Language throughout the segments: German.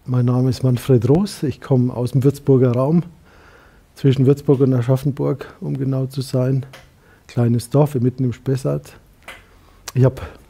Mein Name ist Manfred Roos, ich komme aus dem Würzburger Raum, zwischen Würzburg und Aschaffenburg, um genau zu sein. Kleines Dorf mitten im Spessart. Ich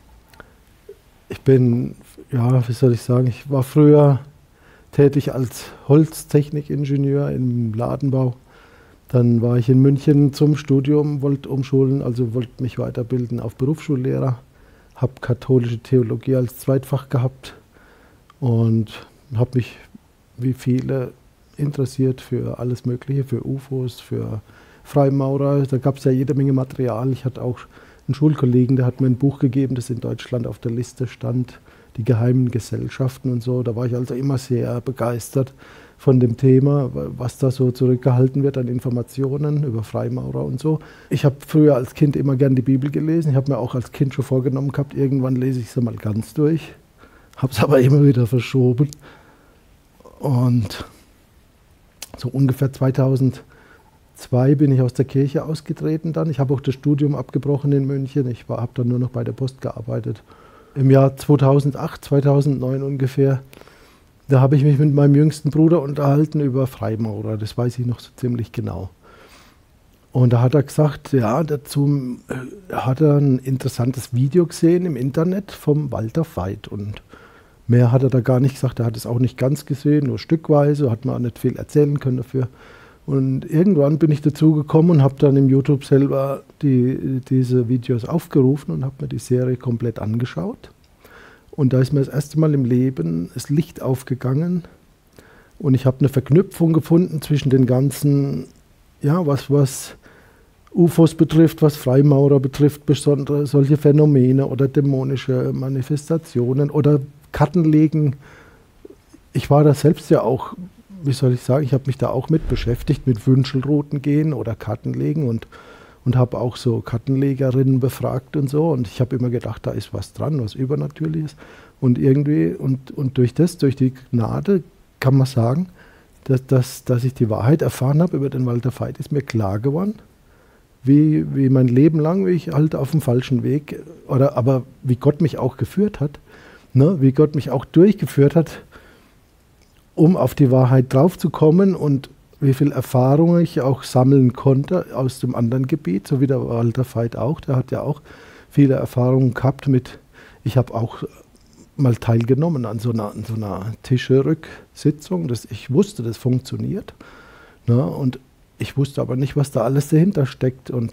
war früher tätig als Holztechnikingenieur im Ladenbau. Dann war ich in München zum Studium, wollte umschulen, also wollte mich weiterbilden auf Berufsschullehrer. Habe katholische Theologie als Zweitfach gehabt und habe mich wie viele interessiert für alles Mögliche, für UFOs, für Freimaurer. Da gab es ja jede Menge Material. Ich hatte auch einen Schulkollegen, der hat mir ein Buch gegeben, das in Deutschland auf der Liste stand, die geheimen Gesellschaften und so. Da war ich also immer sehr begeistert von dem Thema, was da so zurückgehalten wird an Informationen über Freimaurer und so. Ich habe früher als Kind immer gern die Bibel gelesen. Ich habe mir auch als Kind schon vorgenommen gehabt, irgendwann lese ich sie mal ganz durch. Habe es aber immer wieder verschoben. Und so ungefähr 2002 bin ich aus der Kirche ausgetreten dann. Ich habe auch das Studium abgebrochen in München. Ich habe dann nur noch bei der Post gearbeitet. Im Jahr 2008, 2009 ungefähr, da habe ich mich mit meinem jüngsten Bruder unterhalten über Freimaurer. Das weiß ich noch so ziemlich genau. Und da hat er gesagt, ja, dazu hat er ein interessantes Video gesehen im Internet vom Walter Veit. Und mehr hat er da gar nicht gesagt. Er hat es auch nicht ganz gesehen, nur stückweise, hat man auch nicht viel erzählen können dafür. Und irgendwann bin ich dazu gekommen und habe dann im YouTube selber diese Videos aufgerufen und habe mir die Serie komplett angeschaut. Und da ist mir das erste Mal im Leben das Licht aufgegangen und ich habe eine Verknüpfung gefunden zwischen den ganzen, ja, was UFOs betrifft, was Freimaurer betrifft, besondere solche Phänomene oder dämonische Manifestationen oder Kartenlegen. Ich war da selbst ja auch, wie soll ich sagen, ich habe mich da auch mit beschäftigt, mit Wünschelrouten gehen oder Kartenlegen und habe auch so Kartenlegerinnen befragt und so. Und ich habe immer gedacht, da ist was dran, was Übernatürliches. Und irgendwie, und durch die Gnade kann man sagen, dass ich die Wahrheit erfahren habe über den Walter Veit, ist mir klar geworden, wie mein Leben lang, wie ich halt auf dem falschen Weg, aber wie Gott mich auch geführt hat, ne, wie Gott mich auch durchgeführt hat, um auf die Wahrheit draufzukommen und wie viel Erfahrung ich auch sammeln konnte aus dem anderen Gebiet, so wie der Walter Veit auch. Der hat ja auch viele Erfahrungen gehabt ich habe auch mal teilgenommen an so einer Tischerücksitzung. Ich wusste, das funktioniert. Ne, und ich wusste aber nicht, was da alles dahinter steckt. Und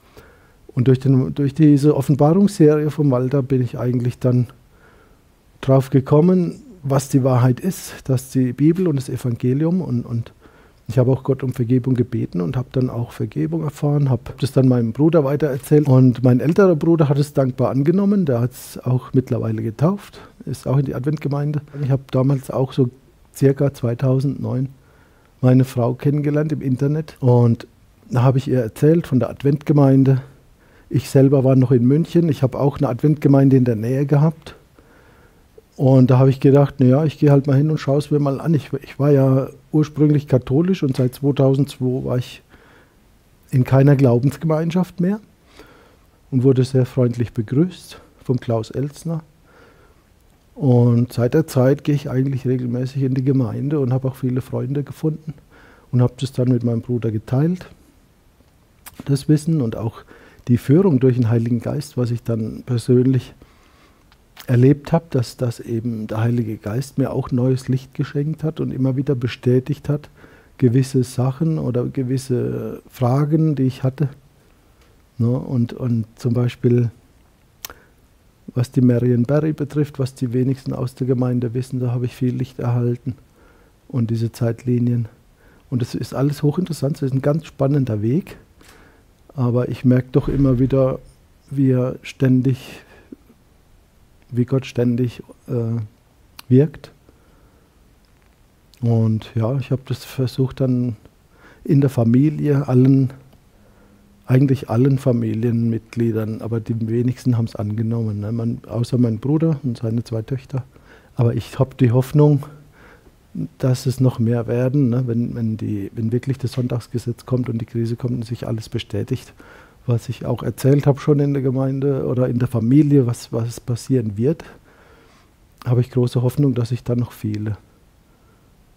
durch diese Offenbarungsserie vom Walter bin ich eigentlich dann drauf gekommen, was die Wahrheit ist, dass die Bibel und das Evangelium und ich habe auch Gott um Vergebung gebeten und habe dann auch Vergebung erfahren, habe das dann meinem Bruder weitererzählt und mein älterer Bruder hat es dankbar angenommen, der hat es auch mittlerweile getauft, ist auch in die Adventgemeinde. Ich habe damals auch so circa 2009 meine Frau kennengelernt im Internet und da habe ich ihr erzählt von der Adventgemeinde. Ich selber war noch in München, ich habe auch eine Adventgemeinde in der Nähe gehabt. Und da habe ich gedacht, naja, ich gehe halt mal hin und schaue es mir mal an. Ich war ja ursprünglich katholisch und seit 2002 war ich in keiner Glaubensgemeinschaft mehr und wurde sehr freundlich begrüßt vom Klaus Elstner. Und seit der Zeit gehe ich eigentlich regelmäßig in die Gemeinde und habe auch viele Freunde gefunden und habe das dann mit meinem Bruder geteilt, das Wissen und auch die Führung durch den Heiligen Geist, was ich dann persönlich erlebt habe, dass eben der Heilige Geist mir auch neues Licht geschenkt hat und immer wieder bestätigt hat, gewisse Sachen oder gewisse Fragen, die ich hatte. Ne? Und zum Beispiel, was die Marion Barry betrifft, was die wenigsten aus der Gemeinde wissen, da habe ich viel Licht erhalten und diese Zeitlinien. Und das ist alles hochinteressant, das ist ein ganz spannender Weg, aber ich merke doch immer wieder, wie Gott ständig wirkt. Und ja, ich habe das versucht dann in der Familie, eigentlich allen Familienmitgliedern, aber die wenigsten haben es angenommen, ne? Außer mein Bruder und seine 2 Töchter. Aber ich habe die Hoffnung, dass es noch mehr werden, ne? Wenn wirklich das Sonntagsgesetz kommt und die Krise kommt und sich alles bestätigt, was ich auch erzählt habe schon in der Gemeinde oder in der Familie, was passieren wird, habe ich große Hoffnung, dass sich dann noch viele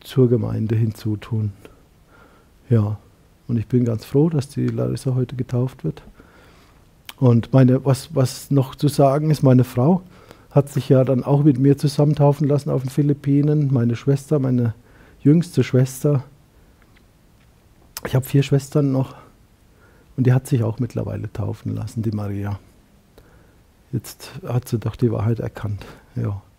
zur Gemeinde hinzutun. Ja, und ich bin ganz froh, dass die Larissa heute getauft wird. Und was noch zu sagen ist, meine Frau hat sich ja dann auch mit mir zusammen taufen lassen auf den Philippinen. Meine Schwester, meine jüngste Schwester. Ich habe 4 Schwestern noch und die hat sich auch mittlerweile taufen lassen, die Maria. Jetzt hat sie doch die Wahrheit erkannt. Ja.